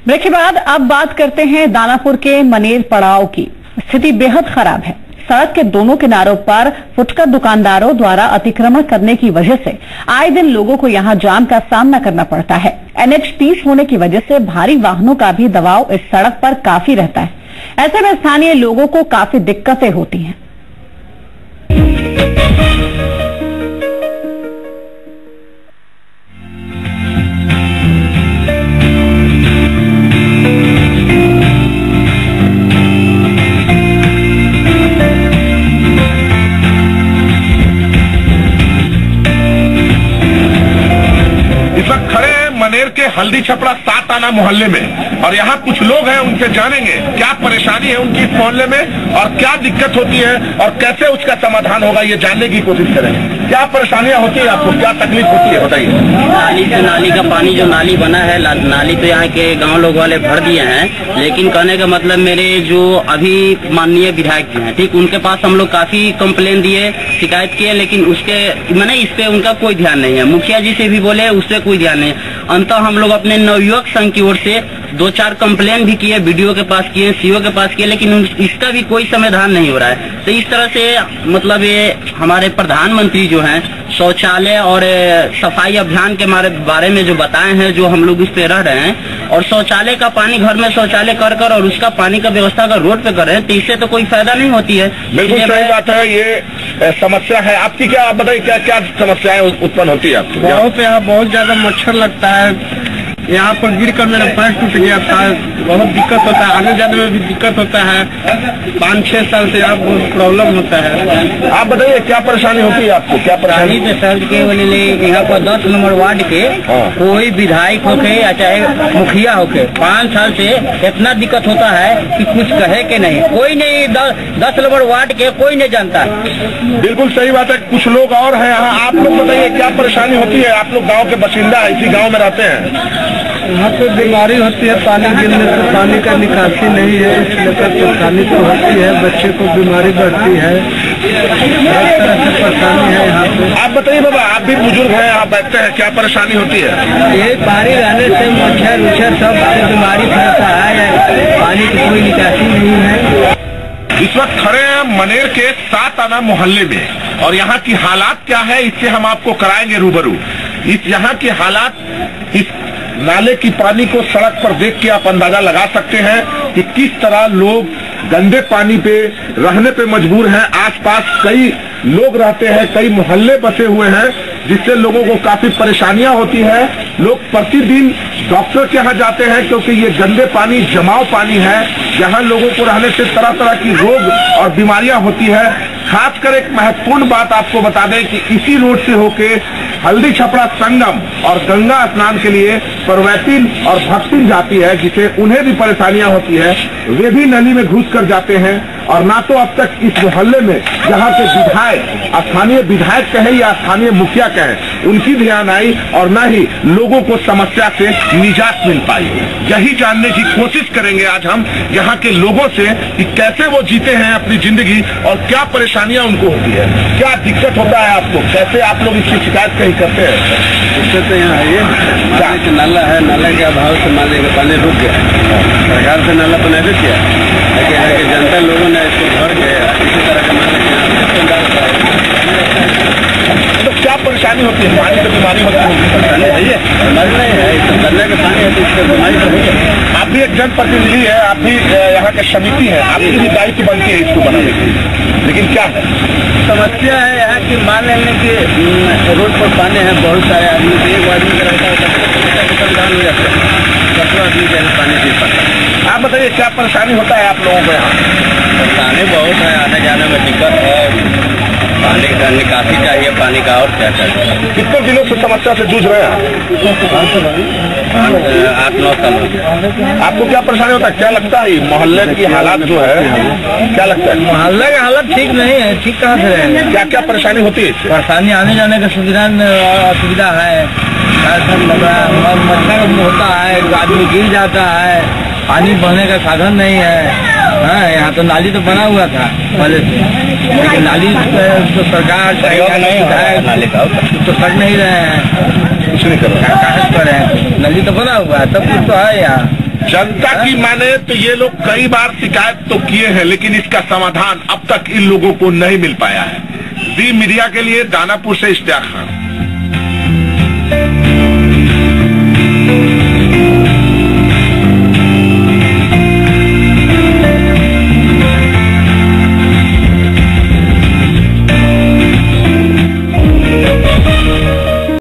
Break के बाद अब बात करते हैं दानापुर के मनेर पड़ाव की। स्थिति बेहद खराब है। सड़क के दोनों किनारों पर फुटकर दुकानदारों द्वारा अतिक्रमण करने की वजह से आए दिन लोगों को यहां जाम का सामना करना पड़ता है। NH 30 होने की वजह से भारी वाहनों का भी दबाव इस सड़क पर काफी रहता है। ऐसे में स्थानीय लोगों को काफी दिक्कतें होती हैं। मनेर के हल्दी छपड़ा 7 आना मोहल्ले में, और यहाँ कुछ लोग हैं, उनसे जानेंगे क्या परेशानी है उनकी इस मोहल्ले में और क्या दिक्कत होती है और कैसे उसका समाधान होगा, ये जानने की कोशिश करेंगे। क्या परेशानियां होती है आपको, क्या तकलीफ होती है, बताइए। नाली का पानी जो नाली बना है, नाली तो यहाँ के गाँव लोग वाले भर दिए हैं, लेकिन कहने का मतलब मेरे जो अभी माननीय विधायक जी हैं, ठीक, उनके पास हम लोग काफी कंप्लेन दिए, शिकायत किए, लेकिन उसके मैंने इस पे उनका कोई ध्यान नहीं है। मुखिया जी से भी बोले, उससे कोई ध्यान नहीं। अंततः हम लोग अपने नवयुवक संघ की ओर से 2-4 कंप्लेन भी किए, बीडीओ के पास किए, सीओ के पास किए, लेकिन इसका भी कोई समाधान नहीं हो रहा है। तो इस तरह से मतलब ये हमारे प्रधानमंत्री जो हैं शौचालय और सफाई अभियान के बारे में जो बताए हैं, जो हम लोग इस पे रह रहे हैं, और शौचालय का पानी घर में शौचालय कर और उसका पानी का व्यवस्था अगर रोड पे कर रहे हैं तो इससे तो कोई फायदा नहीं होती है। बिल्कुल सही बात है, ये समस्या है आपकी। क्या आप बताइए, क्या क्या समस्याएं उत्पन्न होती है आपको? यहाँ बहुत ज्यादा मच्छर लगता है। यहाँ पर गिर कर मेरा पैर टूट गया था, बहुत दिक्कत होता है, आने जाने में भी दिक्कत होता है। 5-6 साल से यहाँ बहुत प्रॉब्लम होता है। आप बताइए क्या परेशानी होती है आपको, क्या परेशानी? सर के यहाँ पर 10 नंबर वार्ड के कोई विधायक होके या चाहे मुखिया होके 5 साल से इतना दिक्कत होता है कि कुछ कहे के नहीं, कोई नहीं। 10 नंबर वार्ड के कोई नहीं जानता। बिल्कुल सही बात है। कुछ लोग और हैं यहाँ, आप लोग बताइए क्या परेशानी होती है? आप लोग गाँव के बाशिंदा है, इसी गाँव में रहते हैं। यहाँ पे बीमारी होती है, पानी गिरने से पानी का निकासी नहीं है, इसलिए परेशानी तो होती है, बच्चे को बीमारी बढ़ती है, हर तरह से परेशानी है यहाँ पे। आप बताइए बाबा, आप भी बुजुर्ग हैं, आप बैठते हैं, क्या परेशानी होती है? ये पानी रहने से मच्छर उच्छर सब बीमारी फैलता है, पानी की कोई निकासी नहीं है। इस वक्त खड़े हैं मनेर के 7 आना मोहल्ले में, और यहाँ की हालात क्या है इससे हम आपको कराएंगे रूबरू। इस यहाँ की हालात, इस नाले की पानी को सड़क पर देख के आप अंदाजा लगा सकते हैं कि किस तरह लोग गंदे पानी पे रहने पे मजबूर हैं। आसपास कई लोग रहते हैं, कई मोहल्ले बसे हुए हैं, जिससे लोगों को काफी परेशानियां होती है। लोग प्रतिदिन डॉक्टर के यहाँ जाते हैं क्योंकि ये गंदे पानी जमाव पानी है, जहाँ लोगों को रहने से तरह तरह की रोग और बीमारियां होती है। खासकर एक महत्वपूर्ण बात आपको बता दें कि इसी रोड से होके हल्दी छपड़ा संगम और गंगा स्नान के लिए परवैतीन और भक्तिन जाती है, जिसे उन्हें भी परेशानियां होती है। वे भी नली में घुस कर जाते हैं, और ना तो अब तक इस मोहल्ले में जहाँ के विधायक, स्थानीय विधायक कहे या स्थानीय मुखिया कहे, उनकी ध्यान आई, और न ही लोगों को समस्या से निजात मिल पाई। यही जानने की कोशिश करेंगे आज हम यहाँ के लोगों से कि कैसे वो जीते हैं अपनी जिंदगी और क्या परेशानियां उनको होती है, क्या दिक्कत होता है आपको, कैसे आप लोग इसकी शिकायत कहीं करते हैं? दिक्कत तो यहाँ है, नाला है, नाला के अभाव से नाले का पानी रुक गया। सरकार से नाला बना देती है, लेकिन यहाँ के जनता लोगों ने इसको भर के इसी तरह का नाला तो क्या परेशानी होती है? पानी की बीमारी होती है? परेशानी है, बीमारी नहीं है, गन्ने का पानी है तो इससे बीमारी तो नहीं है। आप भी एक जनप्रतिनिधि है, आप भी यहाँ के समिति है, आपकी भी दायित्व बनती है इसको बनाने की, लेकिन क्या है समस्या है यहाँ की? मान लेने की रोड पर पानी है, बहुत सारे आदमी, एक आदमी का रहता है परेशान हो जाता है, 17 आदमी का पानी पी पाता है। आप बताइए क्या परेशानी होता है आप लोगों को यहाँ? परेशानी बहुत है, आने जाने में दिक्कत है, पानी का निकासी चाहिए, पानी का और क्या चाहिए। कितने दिनों से समस्या से जूझ रहे हैं? 8-9 साल। आपको क्या परेशानी होता है? क्या लगता है मोहल्ले की हालात जो है, क्या लगता है? मोहल्ले की हालत ठीक नहीं है, ठीक कहाँ से रहेंगे? क्या क्या परेशानी होती है? परेशानी आने जाने का असुविधा है, मच्छर होता है, आदमी गिर जाता है, पानी बहने का साधन नहीं है। यहाँ तो नाली तो बना हुआ था पहले से, लेकिन नाली तो सरकार नाली का तो कर नहीं रहे हैं, कुछ नहीं कर रहे हैं। नली तो बना हुआ है, सब कुछ तो है यहाँ। जनता की माने तो ये लोग कई बार शिकायत तो किए हैं, लेकिन इसका समाधान अब तक इन लोगों को नहीं मिल पाया है। दी मीडिया के लिए दानापुर से इश्तियाक खान।